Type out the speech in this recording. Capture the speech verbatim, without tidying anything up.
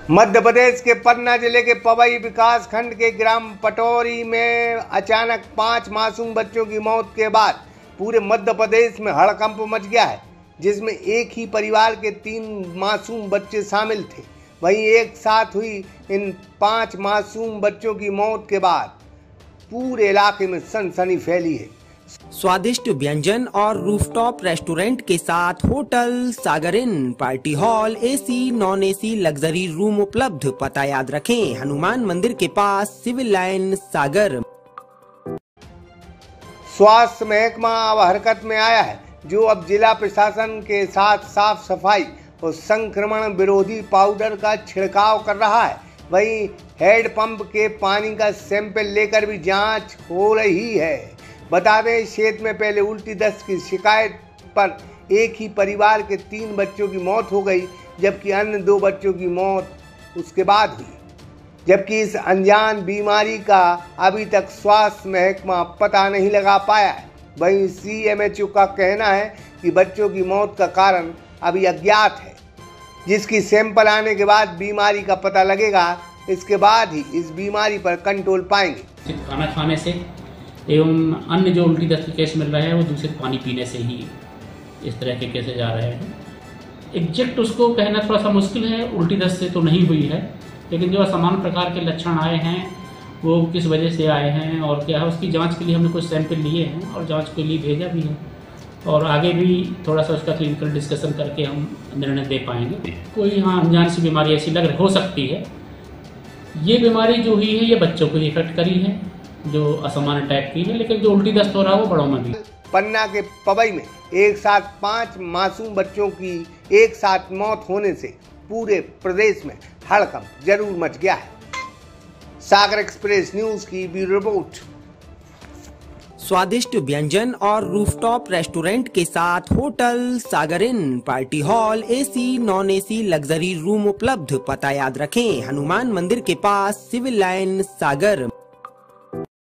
मध्य प्रदेश के पन्ना जिले के पवई विकास खंड के ग्राम पटौरी में अचानक पांच मासूम बच्चों की मौत के बाद पूरे मध्य प्रदेश में हड़कंप मच गया है, जिसमें एक ही परिवार के तीन मासूम बच्चे शामिल थे। वहीं एक साथ हुई इन पांच मासूम बच्चों की मौत के बाद पूरे इलाके में सनसनी फैली है। स्वादिष्ट व्यंजन और रूफटॉप रेस्टोरेंट के साथ hotel Sagar inn, party hall, AC, non AC, luxury room उपलब्ध। पता याद रखें, हनुमान मंदिर के पास, सिविल लाइन, सागर। स्वास्थ्य महकमा अब हरकत में आया है, जो अब जिला प्रशासन के साथ साफ सफाई और संक्रमण विरोधी पाउडर का छिड़काव कर रहा है। वहीं हैंडपंप के पानी का सैंपल लेकर भी जांच हो रही है। बता दें, इस क्षेत्र में पहले उल्टी दस्त की शिकायत पर एक ही परिवार के तीन बच्चों की मौत हो गई, जबकि अन्य दो बच्चों की मौत उसके बाद हुई। जबकि इस अनजान बीमारी का अभी तक स्वास्थ्य महकमा पता नहीं लगा पाया है। वहीं सी एम एच ओ का कहना है कि बच्चों की मौत का कारण अभी अज्ञात है, जिसकी सैंपल आने के बाद बीमारी का पता लगेगा। इसके बाद ही इस बीमारी पर कंट्रोल पाएंगे। खाना खाने से एवं अन्य जो उल्टी दस्त के केस मिल रहे हैं वो दूषित पानी पीने से ही इस तरह के केसेज आ रहे हैं। एग्जैक्ट उसको कहना थोड़ा सा मुश्किल है, उल्टी दस्त से तो नहीं हुई है, लेकिन जो समान प्रकार के लक्षण आए हैं वो किस वजह से आए हैं और क्या है, उसकी जांच के लिए हमने कुछ सैंपल लिए हैं और जांच के लिए भेजा भी है और आगे भी थोड़ा सा उसका क्लिनिकल डिस्कशन करके हम निर्णय दे पाएंगे। कोई हाँ अनजान सी बीमारी ऐसी लग हो सकती है। ये बीमारी जो हुई है ये बच्चों को इफेक्ट करी है, जो असामान्य टाइप की है, लेकिन जो उल्टी दस्त हो रहा है वो बड़ों में भी। पन्ना के पवई में एक साथ पांच मासूम बच्चों की एक साथ मौत होने से पूरे प्रदेश में हड़कंप जरूर मच गया है। सागर एक्सप्रेस न्यूज की ब्यूरो रिपोर्ट। स्वादिष्ट व्यंजन और रूफटॉप रेस्टोरेंट के साथ hotel Sagar inn, party hall, AC, non AC, luxury room उपलब्ध। पता याद रखें, हनुमान मंदिर के पास, सिविल लाइन, सागर।